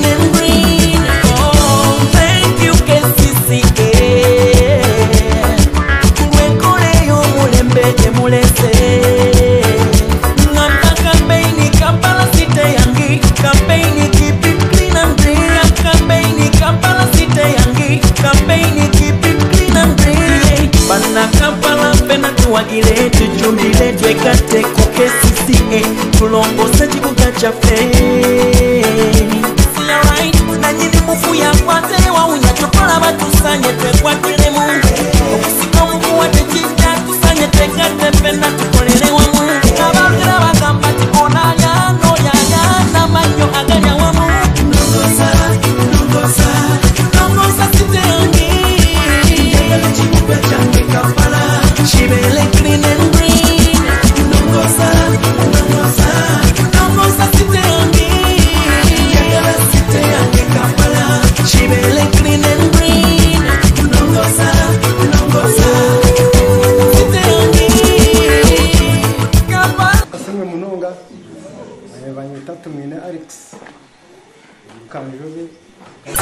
and green. Oh, thank you KCCA. Mwekole yo mulembe temulese. Ngamba campaign Kampala City yangi. Campaign keep it clean and green. Campaign Kampala City yangi. Campaign keep it clean and green. Bana Kampala pena tuwagile tuchumbile twekate ku KCCA. Tulongose kibuga kyaffe. See alright, nanyini mufu yakwate wawunya tukola batusanye twekwatire mu. Okusika mukuwa tekijja tusanye twekate pena tukolere wamu. Abagira bagamba tikona lyano lyana manyo aganya wamu. Nongosa, nongosa, nongosa site yangi. Yagala kibuga kyange Kampala kibele clean and green. Nongosa, nongosa, nongosa site yangi. Yagala site yange Kampala kibele clean and green. Nongosa, nongosa site yangi Kampala. Asemwe munonga banyita tumwine Alex Kamjobe